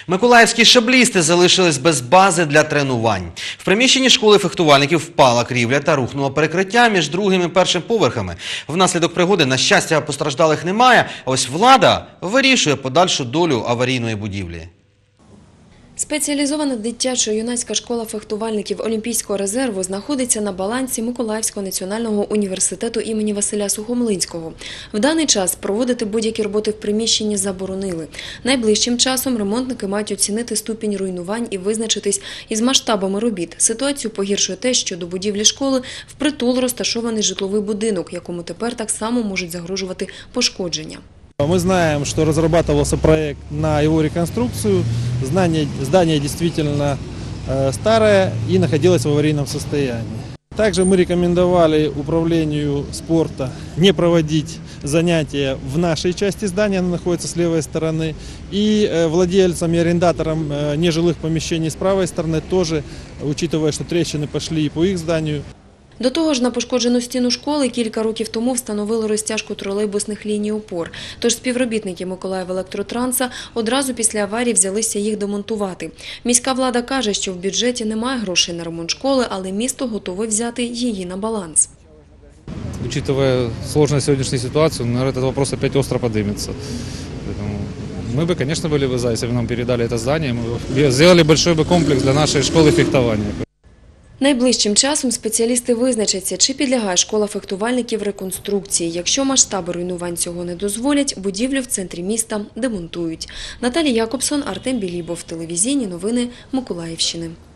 Миколаївські шаблісти залишились без бази для тренувань. В приміщенні школи фехтувальників впала крівля та рухнуло перекриття між другим і першим поверхами. Внаслідок пригоди, на щастя, постраждалих немає, а ось влада вирішує подальшу долю аварійної будівлі. Спеціалізована дитячо-юнацька школа фехтувальників Олімпійського резерву знаходиться на балансі Миколаївського національного університету імені Василя Сухомлинського. В даний час проводити будь-які роботи в приміщенні заборонили. Найближчим часом ремонтники мають оцінити ступінь руйнувань і визначитись із масштабами робіт. Ситуацію погіршує те, що до будівлі школи впритул розташований житловий будинок, якому тепер так само можуть загрожувати пошкодження. Мы знаем, что разрабатывался проект на его реконструкцию. Здание действительно старое и находилось в аварийном состоянии. Также мы рекомендовали управлению спорта не проводить занятия в нашей части здания, она находится с левой стороны. И владельцам и арендаторам нежилых помещений с правой стороны тоже, учитывая, что трещины пошли и по их зданию. До того ж, на пошкоджену стіну школи кілька років тому встановили розтяжку тролейбусних ліній опор. Тож співробітники Миколаївелектротранса одразу після аварії взялися їх демонтувати. Міська влада каже, що в бюджеті немає грошей на ремонт школи, але місто готове взяти її на баланс. Учитывая сложную сегодняшнюю ситуацию, наверное, этот вопрос опять остро поднимется. Мы бы, конечно, были бы за, если бы нам передали это здание, мы бы сделали большой бы комплекс для нашей школы фехтования. Найближчим часом спеціалісти визначаться, чи підлягає школа фехтувальників реконструкції. Якщо масштаби руйнувань цього не дозволять, будівлю в центрі міста демонтують. Наталія Якобсон, Артем Білібов. Телевізійні новини Миколаївщини.